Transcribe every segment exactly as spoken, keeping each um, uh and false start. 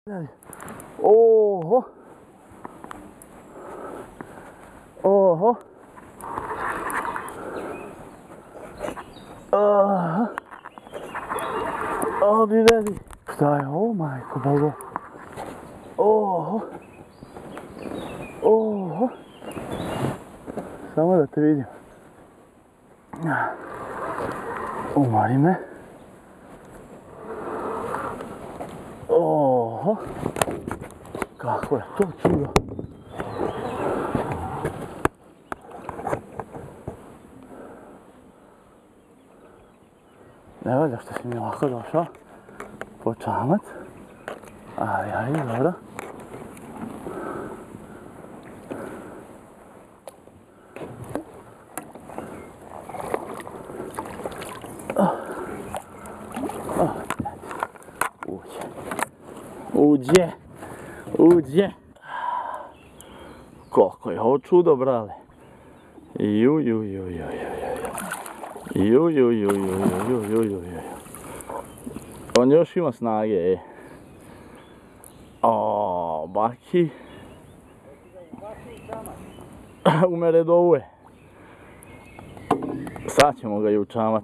Oho. Oho. Aha. Odi, vedi. Šta je ovo, majko Bogo? Oho. Oho. Samo da te vidim. Umori me. Oho. Kako je to čudo. Ne valja što si mi ovako došao po čamac, ali ajde, dobro. Uđe, uđe, uđe. Koliko je ovo čudo, brale. Ju, ju, ju, ju, ju, ju. Ju, ju, ju, ju, ju, ju, ju, ju. On još ima snage, e. O, baki. U Meredovu je. Sad ćemo ga i u čamac.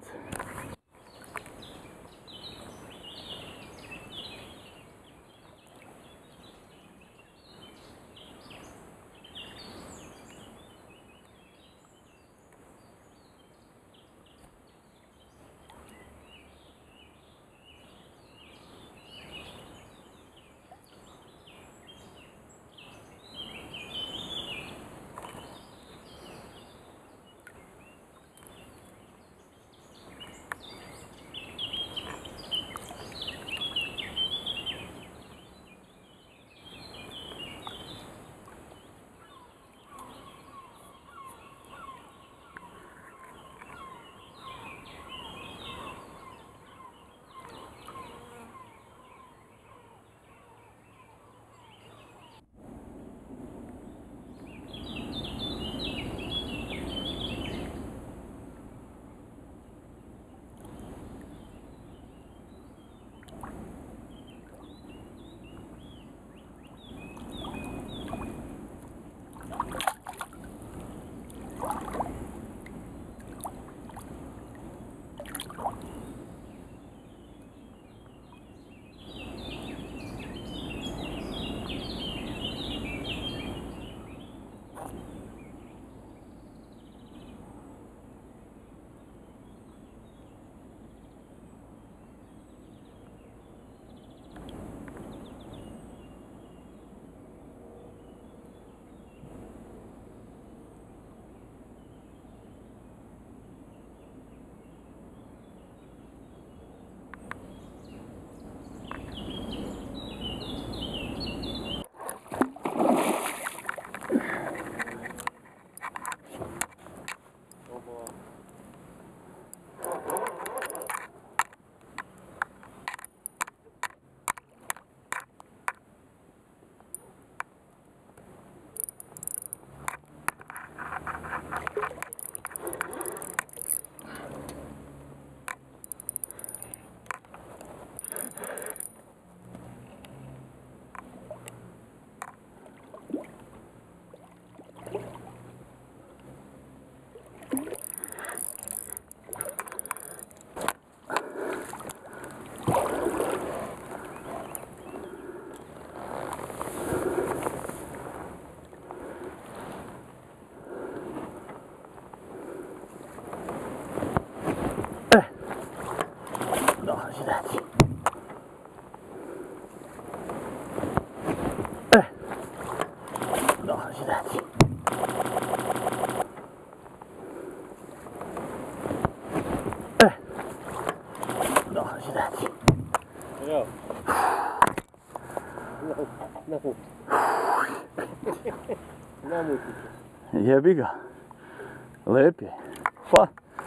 Jebi ga. Lep je. Pa.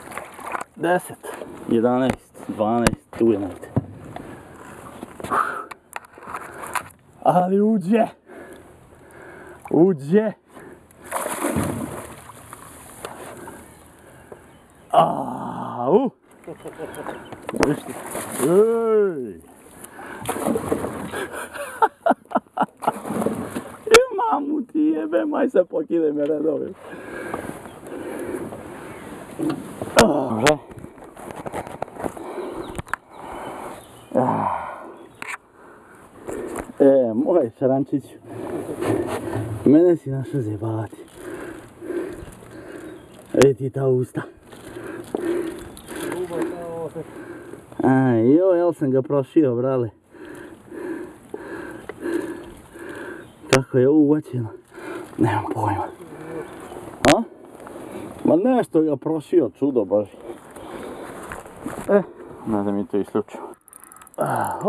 deset, jedanaest, dvanaest, tu je negdje. Ali uđe. Uđe. Au. Viš ti? Ej. jebe, maj se pokide me redovim. Dobre. E, moj šarančiću. Mene si našao zjebavati. Vidi ta usta. Aj, jo, jel sam ga prošio, brale. Kako je uvaćeno, nemam pojma. A? Ma nešto ga prošio, čudo boži. E, nada mi to isključio. Aho.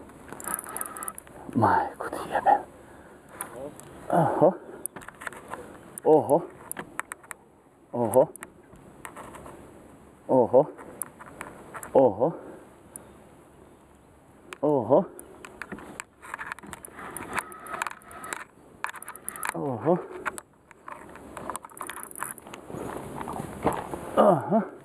Majku ti jebe. Aho. Oho. Oho. Oho. Oho. Oho. Oho. Aha.